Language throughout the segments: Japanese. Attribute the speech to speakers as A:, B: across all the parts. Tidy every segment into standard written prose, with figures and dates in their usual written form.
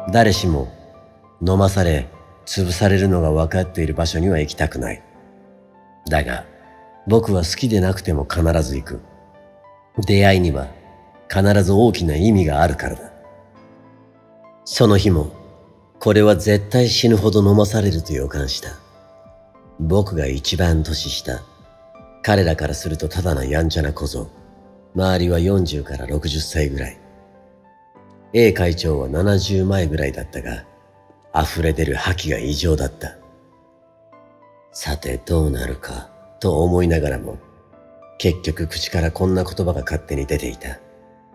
A: 誰しも飲まされ潰されるのが分かっている場所には行きたくない。だが僕は好きでなくても必ず行く。出会いには必ず大きな意味があるからだ。その日もこれは絶対死ぬほど飲まされると予感した。僕が一番年下。彼らからするとただのやんちゃな小僧。周りは40から60歳ぐらい。A 会長は70前ぐらいだったが、溢れ出る覇気が異常だった。さてどうなるかと思いながらも、結局口からこんな言葉が勝手に出ていた。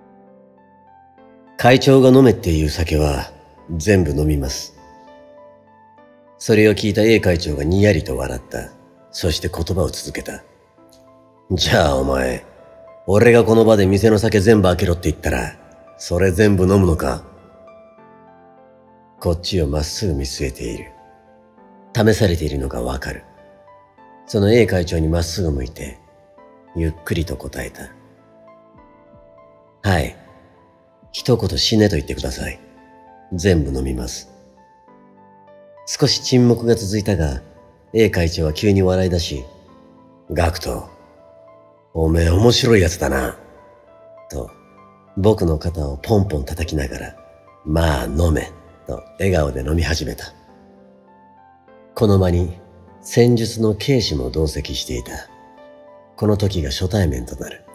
A: 会長が飲めっていう酒は全部飲みます。それを聞いた A 会長がにやりと笑った。そして言葉を続けた。じゃあお前、俺がこの場で店の酒全部開けろって言ったら、それ全部飲むのか？こっちをまっすぐ見据えている。試されているのがわかる。その A 会長にまっすぐ向いて、ゆっくりと答えた。はい。一言死ねと言ってください。全部飲みます。少し沈黙が続いたが、A 会長は急に笑い出し、ガクト、おめえ面白いやつだな。と、僕の肩をポンポン叩きながら、まあ飲め、と笑顔で飲み始めた。この場に戦術の警視も同席していた。この時が初対面となる。